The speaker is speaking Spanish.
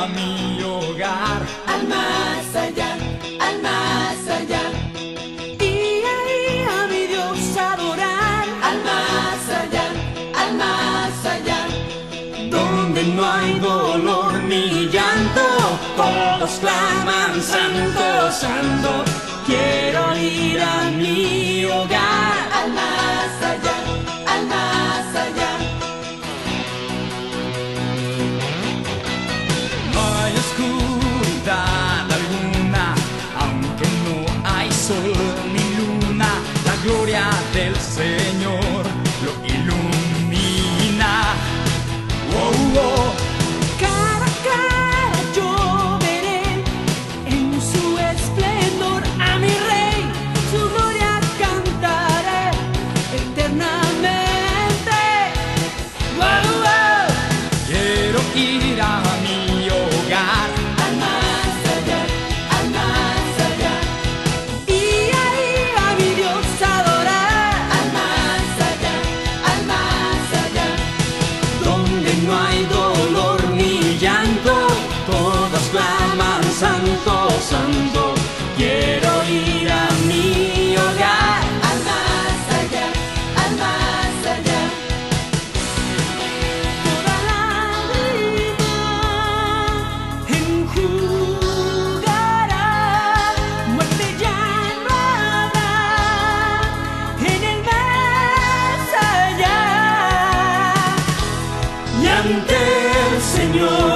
a mi hogar, al más allá, al más allá. Y ahí a mi Dios adorar, Al más allá, al más allá. donde no hay dolor ni llanto, todos claman santo, santo. Quiero ir a mi hogar. Al más allá, al más allá. No hay oscuridad alguna, aunque no hay sol ni luna, la gloria del Señor lo ilumina. Oh, oh. cara a cara yo veré en su esplendor a mi Rey, su gloria cantaré eternamente. Wow, wow. Quiero ir a mi hogar, Al más allá, al más allá. Y ahí a mi Dios adorar, Al más allá, al más allá. donde no hay dolor ni llanto, todos claman santo, santo. Quiero ir a mi hogar. Al más allá, al más allá. toda lágrima enjugará, muerte ya no habrá en el más allá. Y ante el Señor